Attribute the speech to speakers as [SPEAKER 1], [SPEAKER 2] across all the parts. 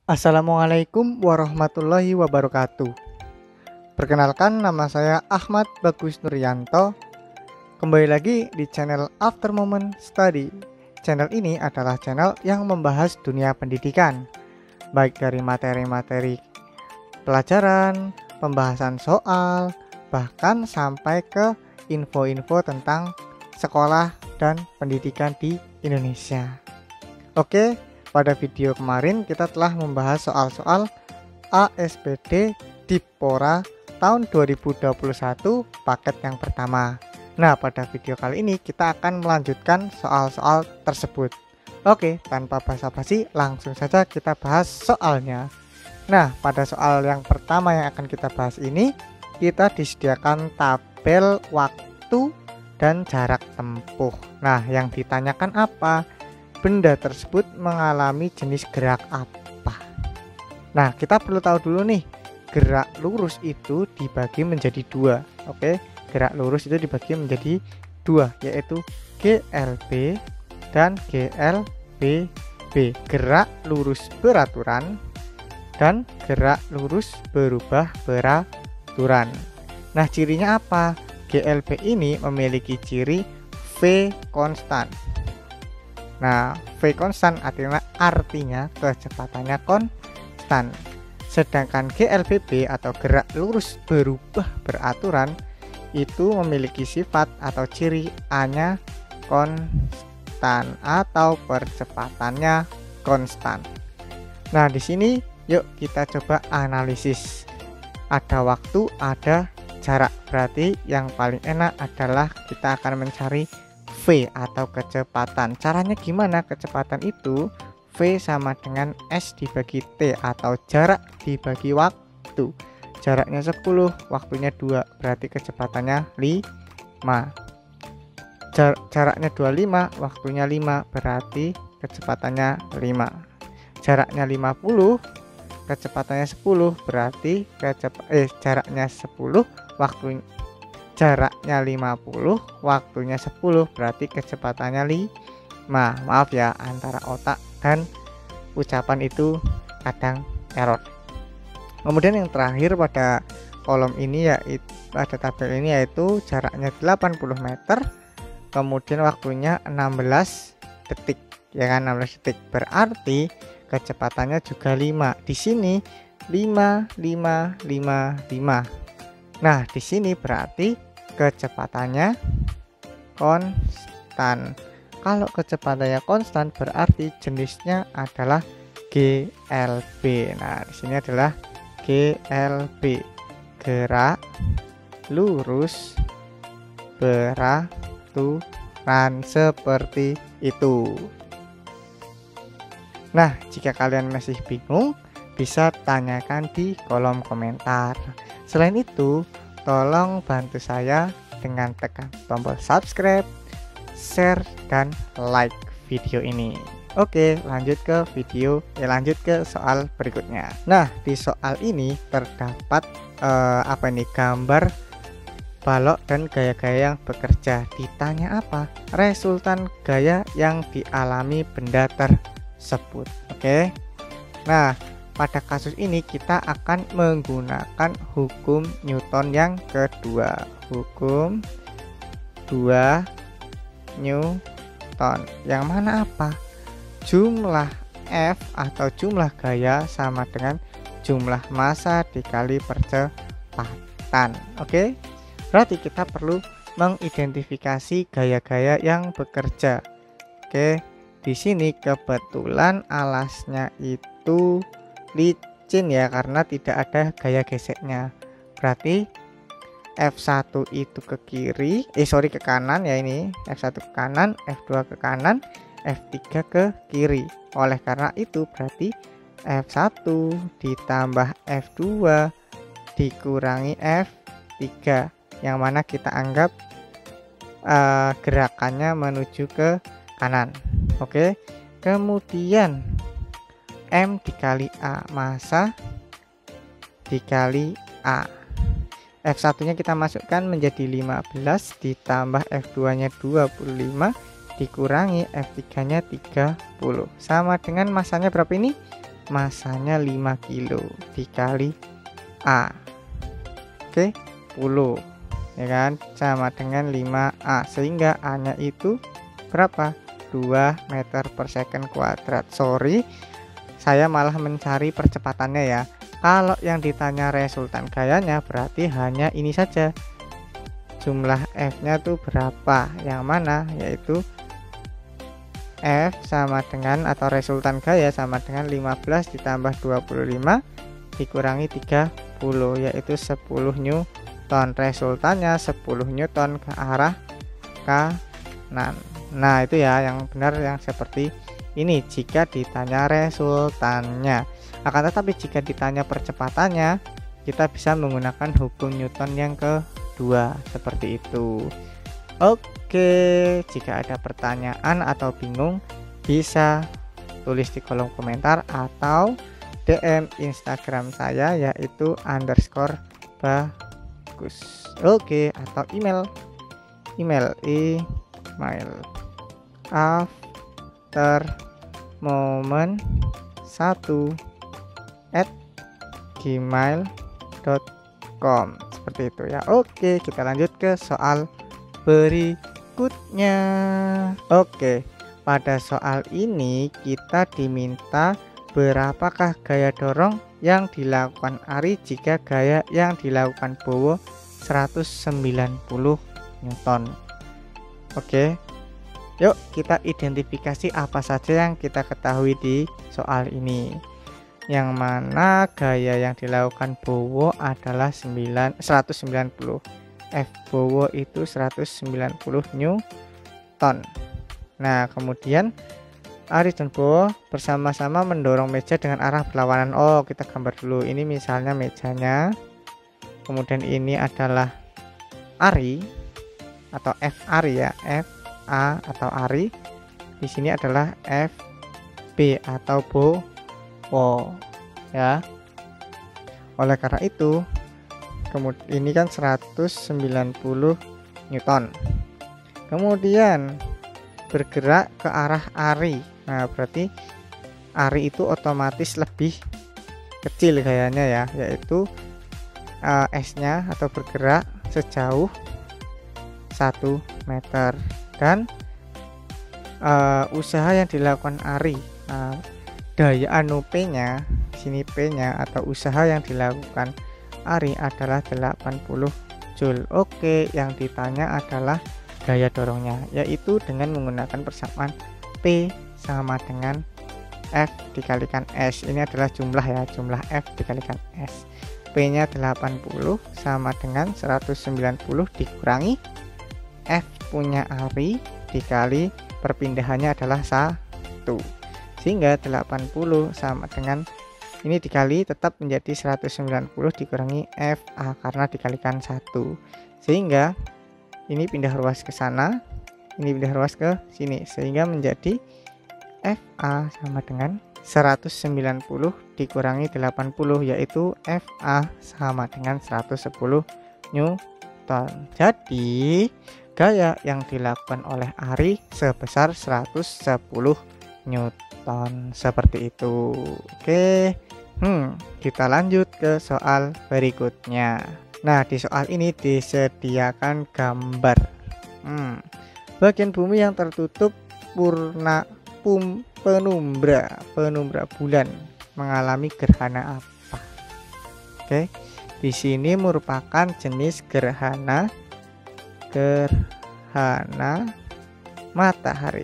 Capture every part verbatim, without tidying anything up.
[SPEAKER 1] Assalamualaikum warahmatullahi wabarakatuh. Perkenalkan, nama saya Ahmad Bagus Nuryanto. Kembali lagi di channel After Moment Study. Channel ini adalah channel yang membahas dunia pendidikan, baik dari materi-materi pelajaran, pembahasan soal, bahkan sampai ke info-info tentang sekolah dan pendidikan di Indonesia. Oke, pada video kemarin kita telah membahas soal-soal A S P D Dipora tahun dua ribu dua puluh satu paket yang pertama. Nah, pada video kali ini kita akan melanjutkan soal-soal tersebut. Oke, tanpa basa-basi langsung saja kita bahas soalnya. Nah, pada soal yang pertama yang akan kita bahas ini, kita disediakan tabel waktu dan jarak tempuh. Nah, yang ditanyakan apa? Benda tersebut mengalami jenis gerak apa? Nah, kita perlu tahu dulu nih, gerak lurus itu dibagi menjadi dua. Oke, gerak lurus itu dibagi menjadi dua, yaitu G L B dan G L B B. Gerak lurus beraturan dan gerak lurus berubah beraturan. Nah, cirinya apa? G L B ini memiliki ciri V konstan. Nah, V konstan artinya, artinya kecepatannya konstan. Sedangkan G L B B atau gerak lurus berubah beraturan itu memiliki sifat atau ciri A-nya konstan atau percepatannya konstan. Nah, di sini yuk kita coba analisis. Ada waktu, ada jarak. Berarti yang paling enak adalah kita akan mencari V atau kecepatan. Caranya gimana? Kecepatan itu V sama dengan S dibagi T atau jarak dibagi waktu. Jaraknya sepuluh, waktunya dua, berarti kecepatannya lima. Jar jaraknya dua puluh lima, waktunya lima, berarti kecepatannya lima. Jaraknya lima puluh, kecepatannya sepuluh, berarti kecep eh jaraknya sepuluh, waktu jaraknya lima puluh, waktunya sepuluh, berarti kecepatannya lima. Maaf ya, antara otak dan ucapan itu kadang error. Kemudian yang terakhir pada kolom ini yaitu pada tabel ini yaitu jaraknya delapan puluh meter, kemudian waktunya enam belas detik, ya kan, enam belas detik. Berarti kecepatannya juga lima. Di sini lima lima lima lima. Nah, di sini berarti kecepatannya konstan. Kalau kecepatannya konstan berarti jenisnya adalah G L B. Nah, di sini adalah G L B, gerak lurus beraturan, seperti itu. Nah, jika kalian masih bingung, bisa tanyakan di kolom komentar. Selain itu, tolong bantu saya dengan tekan tombol subscribe, share, dan like video ini. Oke, lanjut ke video, ya lanjut ke soal berikutnya. Nah, di soal ini terdapat eh, apa ini gambar balok dan gaya-gaya yang bekerja. Ditanya apa? Resultan gaya yang dialami benda tersebut. Oke. Nah, pada kasus ini kita akan menggunakan hukum Newton yang kedua. Hukum dua Newton. Yang mana apa? Jumlah F atau jumlah gaya sama dengan jumlah massa dikali percepatan. Oke. Berarti kita perlu mengidentifikasi gaya-gaya yang bekerja. Oke. Di sini kebetulan alasnya itu licin ya, karena tidak ada gaya geseknya. Berarti F satu itu ke kiri, eh sorry ke kanan ya, ini F satu ke kanan, F dua ke kanan, F tiga ke kiri. Oleh karena itu berarti F satu ditambah F dua dikurangi F tiga, yang mana kita anggap uh, gerakannya menuju ke kanan. Oke. Kemudian M dikali A, massa dikali A. F satu nya kita masukkan menjadi lima belas, ditambah F dua nya dua puluh lima, dikurangi F tiga nya tiga puluh, sama dengan massanya berapa ini? masanya lima kilo dikali A. Oke, sepuluh ya kan, sama dengan lima A, sehingga A-nya itu berapa? dua meter per second kuadrat. Sorry, saya malah mencari percepatannya ya. Kalau yang ditanya resultan gayanya berarti hanya ini saja, jumlah F-nya tuh berapa, yang mana yaitu F sama dengan, atau resultan gaya sama dengan lima belas ditambah dua puluh lima dikurangi tiga puluh, yaitu sepuluh newton. Resultannya sepuluh newton ke arah kanan. Nah itu ya yang benar, yang seperti ini jika ditanya resultannya. Akan tetapi jika ditanya percepatannya, kita bisa menggunakan hukum Newton yang kedua, seperti itu. Oke, jika ada pertanyaan atau bingung bisa tulis di kolom komentar atau D M Instagram saya, yaitu underscore bagus. Oke, atau email email email after moment satu at gmail dot com, seperti itu ya. Oke, kita lanjut ke soal berikutnya. Oke, pada soal ini kita diminta berapakah gaya dorong yang dilakukan Ari jika gaya yang dilakukan Bowo seratus sembilan puluh newton. Oke, yuk kita identifikasi apa saja yang kita ketahui di soal ini. Yang mana gaya yang dilakukan Bowo adalah seratus sembilan puluh. F Bowo itu seratus sembilan puluh newton. Nah, kemudian Ari dan Bowo bersama-sama mendorong meja dengan arah berlawanan. Oh, kita gambar dulu. Ini misalnya mejanya. Kemudian ini adalah Ari atau F Ari ya, F A atau Ari. Di sini adalah F B atau Bowo ya. Oleh karena itu, kemudian ini kan seratus sembilan puluh newton. Kemudian bergerak ke arah Ari. Nah, berarti Ari itu otomatis lebih kecil gayanya ya, yaitu uh, S-nya atau bergerak sejauh satu meter. Dan uh, usaha yang dilakukan Ari, uh, daya anu P-nya, sini P-nya atau usaha yang dilakukan Ari adalah delapan puluh joule. Oke, yang ditanya adalah gaya dorongnya, yaitu dengan menggunakan persamaan P sama dengan F dikalikan S. Ini adalah jumlah ya, jumlah F dikalikan S. P-nya delapan puluh sama dengan seratus sembilan puluh dikurangi F punya Ari dikali perpindahannya adalah satu, sehingga delapan puluh sama dengan ini dikali tetap menjadi seratus sembilan puluh dikurangi F A karena dikalikan satu, sehingga ini pindah ruas ke sana, ini pindah ruas ke sini, sehingga menjadi F A sama dengan seratus sembilan puluh dikurangi delapan puluh, yaitu F A sama dengan seratus sepuluh newton. Jadi gaya yang dilakukan oleh Ari sebesar seratus sepuluh newton, seperti itu. Oke, hmm, kita lanjut ke soal berikutnya. Nah, di soal ini disediakan gambar hmm, bagian bumi yang tertutup purna pum, penumbra penumbra bulan mengalami gerhana apa? Oke, di sini merupakan jenis gerhana gerhana matahari.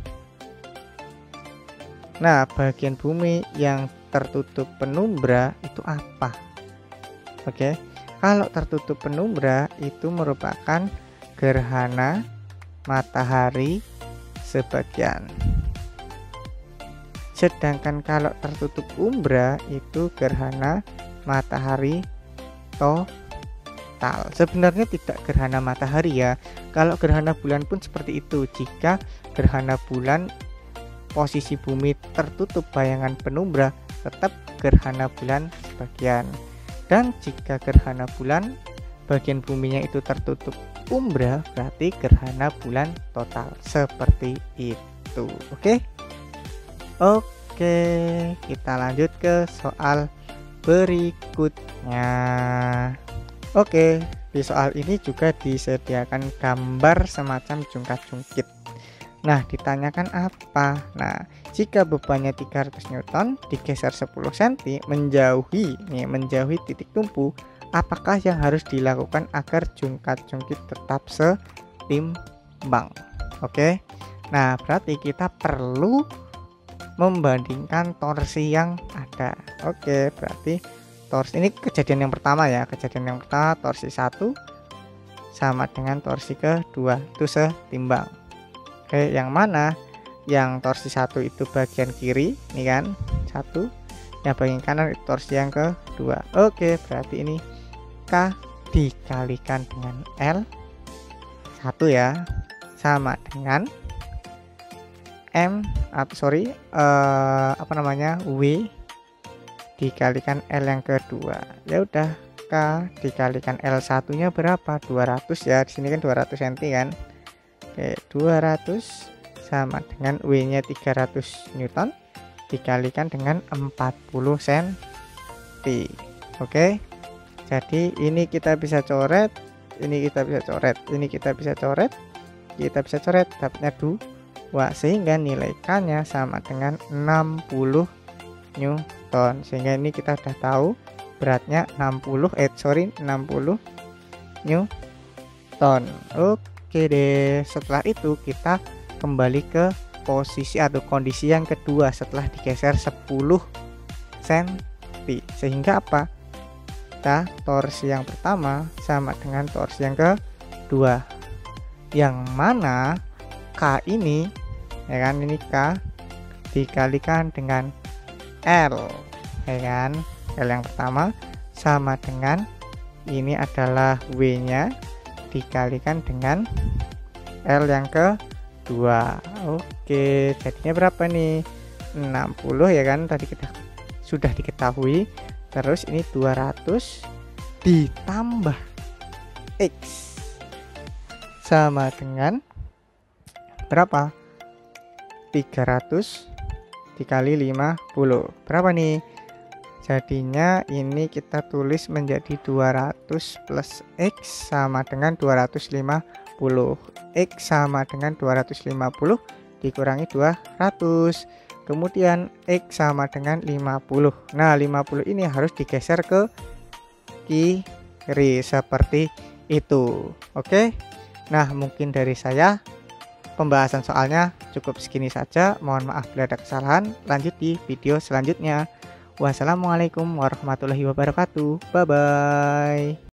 [SPEAKER 1] Nah, bagian bumi yang tertutup penumbra itu apa? Oke, kalau tertutup penumbra itu merupakan gerhana matahari sebagian. Sedangkan kalau tertutup umbra itu gerhana matahari total. Sebenarnya tidak gerhana matahari ya. Kalau gerhana bulan pun seperti itu. Jika gerhana bulan posisi bumi tertutup bayangan penumbra, tetap gerhana bulan sebagian. Dan jika gerhana bulan bagian buminya itu tertutup umbra, berarti gerhana bulan total, seperti itu. Oke. Oke. Oke, kita lanjut ke soal berikutnya. Oke, di soal ini juga disediakan gambar semacam jungkat-jungkit. Nah, ditanyakan apa? Nah, jika bebannya tiga ratus newton digeser sepuluh sentimeter menjauhi nih, menjauhi titik tumpu, apakah yang harus dilakukan agar jungkat-jungkit tetap setimbang? Oke. Nah, berarti kita perlu membandingkan torsi yang ada. Oke, berarti torsi ini kejadian yang pertama ya. Kejadian yang pertama torsi satu sama dengan torsi kedua itu setimbang. Oke, yang mana yang torsi satu itu bagian kiri, ini kan satu, yang bagian kanan itu torsi yang kedua. Oke, berarti ini K dikalikan dengan L satu ya, sama dengan M atau sorry uh, apa namanya W dikalikan L yang kedua. Ya udah, K dikalikan L satunya berapa? dua ratus ya, di sini kan dua ratus sentimeter kan. Oke, dua ratus sama dengan W nya tiga ratus newton dikalikan dengan empat puluh sentimeter. Oke, jadi ini kita bisa coret, ini kita bisa coret, ini kita bisa coret, kita bisa coret, dapatnya dua, sehingga nilai K nya sama dengan enam puluh newton. Sehingga ini kita sudah tahu beratnya enam puluh eh sorry enam puluh newton. Oke deh, setelah itu kita kembali ke posisi atau kondisi yang kedua setelah digeser sepuluh sentimeter. Sehingga apa? Kita torsi yang pertama sama dengan torsi yang kedua, yang mana K ini ya kan, ini K dikalikan dengan L ya kan. L yang pertama sama dengan ini adalah W nya dikalikan dengan L yang kedua. Oke, jadinya berapa nih? enam puluh ya kan, tadi kita sudah diketahui. Terus ini dua ratus ditambah X sama dengan berapa? tiga ratus dikali lima puluh. Berapa nih? Jadinya ini kita tulis menjadi dua ratus plus X sama dengan dua ratus lima puluh. X sama dengan dua ratus lima puluh dikurangi dua ratus. Kemudian X sama dengan lima puluh. Nah, lima puluh ini harus digeser ke kiri seperti itu. Oke. Nah, mungkin dari saya pembahasan soalnya cukup segini saja. Mohon maaf bila ada kesalahan. Lanjut di video selanjutnya. Wassalamualaikum warahmatullahi wabarakatuh. Bye bye.